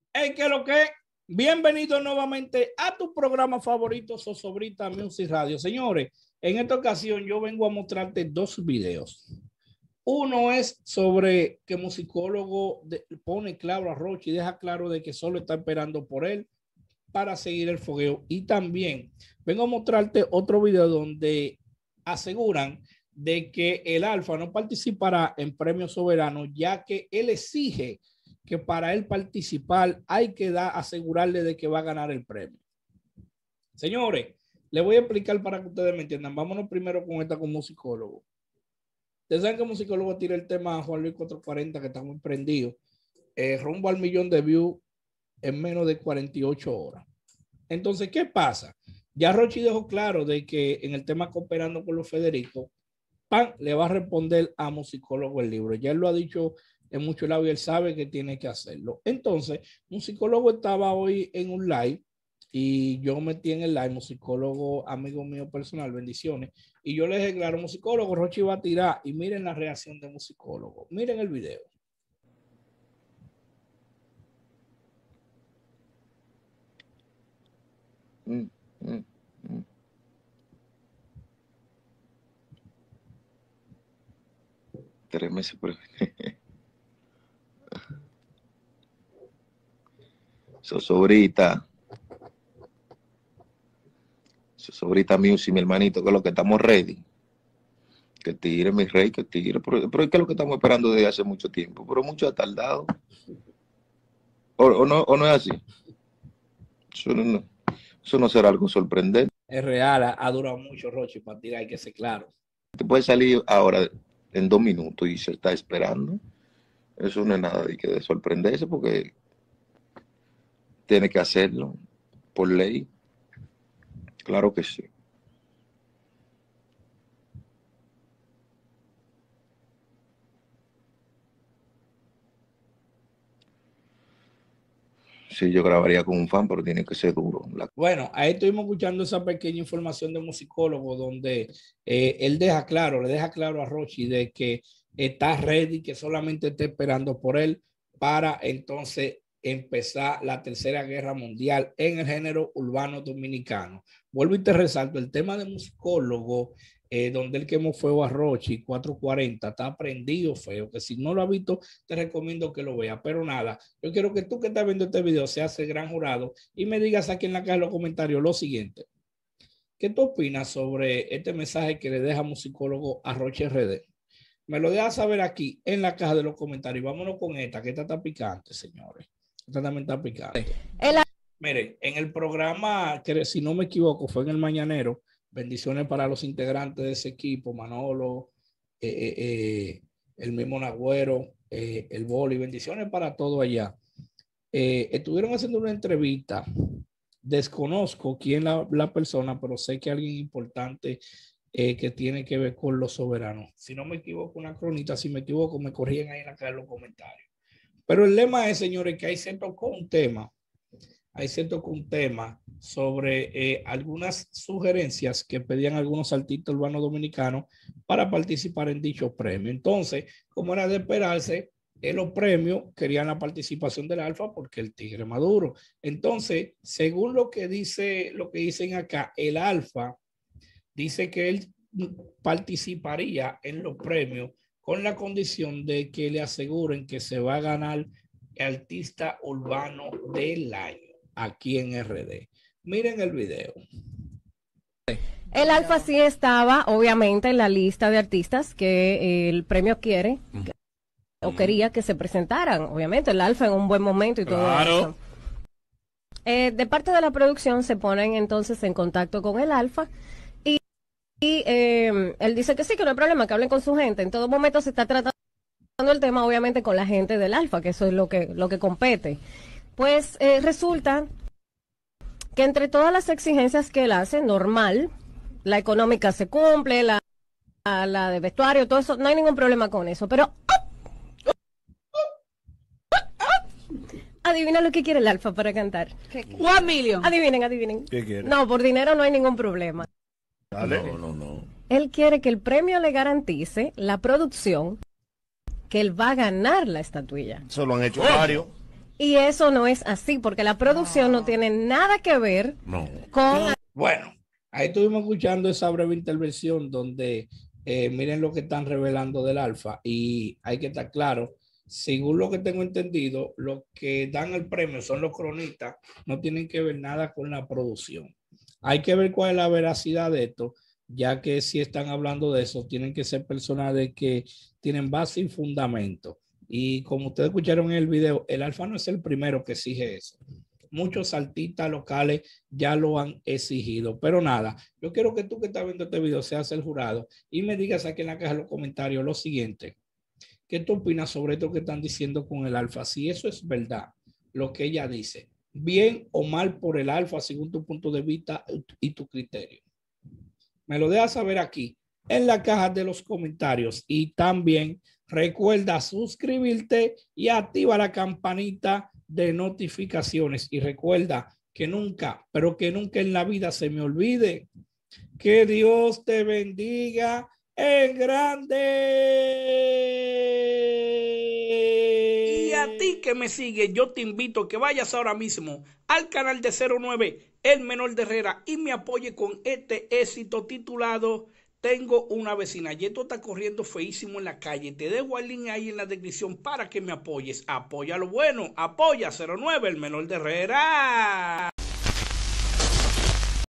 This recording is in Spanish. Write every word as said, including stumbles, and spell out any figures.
Hey, ¿qué es lo que? Bienvenido nuevamente a tu programa favorito, Zozobrita Music Radio. Señores, en esta ocasión yo vengo a mostrarte dos videos. Uno es sobre que musicólogo de, pone claro a Rochi y deja claro de que solo está esperando por él para seguir el fogueo. Y también vengo a mostrarte otro video donde aseguran de que el Alfa no participará en Premios Soberanos, ya que él exige que para él participar hay que dar, asegurarle de que va a ganar el premio. Señores, le voy a explicar para que ustedes me entiendan. Vámonos primero con esta con musicólogo. Ustedes saben que musicólogo tira el tema a Juan Luis cuatrocientos cuarenta, que está muy prendido, eh, rumbo al millón de views en menos de cuarenta y ocho horas. Entonces, ¿qué pasa? Ya Rochi dejó claro de que en el tema Cooperando con los Federico, Pan le va a responder a musicólogo el libro. Ya él lo ha dicho en mucho lado y él sabe que tiene que hacerlo. Entonces, musicólogo estaba hoy en un live y yo metí en el live, musicólogo, amigo mío personal, bendiciones. Y yo le dije, claro, musicólogo, Rochi va a tirar. Y miren la reacción de musicólogo. Miren el video. Mm, mm, mm. Tres meses por Zozobrita. Zozobrita Music, mi hermanito, que es lo que estamos ready. Que tire, mi rey, que tire. Pero, pero es que es lo que estamos esperando desde hace mucho tiempo. Pero mucho ha tardado. ¿O, o, no, o no es así? Eso no, eso no será algo sorprendente. Es real, ha, ha durado mucho Rochi para tirar, hay que ser claro. Te puede salir ahora en dos minutos y se está esperando. Eso no es nada de que de sorprenderse porque tiene que hacerlo por ley. Claro que sí. Sí, yo grabaría con un fan, pero tiene que ser duro. La... Bueno, ahí estuvimos escuchando esa pequeña información de musicólogo donde eh, él deja claro, le deja claro a Rochi de que está ready, que solamente está esperando por él para entonces empezar la tercera guerra mundial en el género urbano dominicano. Vuelvo y te resalto el tema de musicólogo, eh, donde él quemó fuego a Rochi cuatrocientos cuarenta, está prendido feo, que si no lo has visto, te recomiendo que lo veas. Pero nada, yo quiero que tú que estás viendo este video seas el gran jurado y me digas aquí en la caja de los comentarios lo siguiente. ¿Qué tú opinas sobre este mensaje que le deja musicólogo a Rochi R D? Me lo dejas saber aquí en la caja de los comentarios. Vámonos con esta, que esta está picante, señores. Esta también está picante. El... Mire, en el programa, que si no me equivoco, fue en el Mañanero. Bendiciones para los integrantes de ese equipo, Manolo, eh, eh, eh, el mismo Nagüero, eh, el Boli, bendiciones para todo allá. Eh, estuvieron haciendo una entrevista, desconozco quién la, la persona, pero sé que alguien importante eh, que tiene que ver con los soberanos. Si no me equivoco, una cronita, si me equivoco, me corrigen ahí en la caja de los comentarios. Pero el lema es, señores, que ahí se tocó un tema, ahí se tocó un tema sobre eh, algunas sugerencias que pedían algunos artistas urbanos dominicanos para participar en dicho premio. Entonces, como era de esperarse, en los premios querían la participación del Alfa porque el tigre maduro. Entonces, según lo que dice, lo que dicen acá, el Alfa dice que él participaría en los premios con la condición de que le aseguren que se va a ganar el artista urbano del año aquí en R D. Miren el video. El Alfa sí estaba, obviamente, en la lista de artistas que el premio quiere mm. o quería que se presentaran. Obviamente, el Alfa en un buen momento y todo claro. Eso. Eh, de parte de la producción se ponen entonces en contacto con el Alfa y, y eh, él dice que sí, que no hay problema, que hablen con su gente. En todo momento se está tratando el tema, obviamente, con la gente del Alfa, que eso es lo que, lo que compete. Pues eh, resulta que entre todas las exigencias que él hace, normal, la económica se cumple, la, la, la de vestuario, todo eso, no hay ningún problema con eso, pero adivina lo que quiere el Alfa para cantar. One million. Adivinen, adivinen. ¿Qué quiere? No, por dinero no hay ningún problema. Dale. No, no, no. Él quiere que el premio le garantice la producción, que él va a ganar la estatuilla. Eso lo han hecho varios. Y eso no es así, porque la producción no, no tiene nada que ver no. con... Bueno, ahí estuvimos escuchando esa breve intervención donde eh, miren lo que están revelando del Alfa y hay que estar claro, según lo que tengo entendido, los que dan el premio son los cronistas, no tienen que ver nada con la producción. Hay que ver cuál es la veracidad de esto, ya que si están hablando de eso, tienen que ser personas de que tienen base y fundamento. Y como ustedes escucharon en el video, el Alfa no es el primero que exige eso. Muchos artistas locales ya lo han exigido. Pero nada, yo quiero que tú que estás viendo este video seas el jurado y me digas aquí en la caja de los comentarios lo siguiente. ¿Qué tú opinas sobre esto que están diciendo con el Alfa? Si eso es verdad, lo que ella dice, bien o mal por el Alfa según tu punto de vista y tu criterio. Me lo dejas saber aquí en la caja de los comentarios y también recuerda suscribirte y activa la campanita de notificaciones y recuerda que nunca, pero que nunca en la vida se me olvide que Dios te bendiga en grande. Y a ti que me sigue, yo te invito a que vayas ahora mismo al canal de cero nueve, El Menor de Herrera, y me apoye con este éxito titulado Tengo una vecina. Y esto está corriendo feísimo en la calle. Te dejo el link ahí en la descripción para que me apoyes. Apoya lo bueno. Apoya cero nueve, El Menor de Herrera.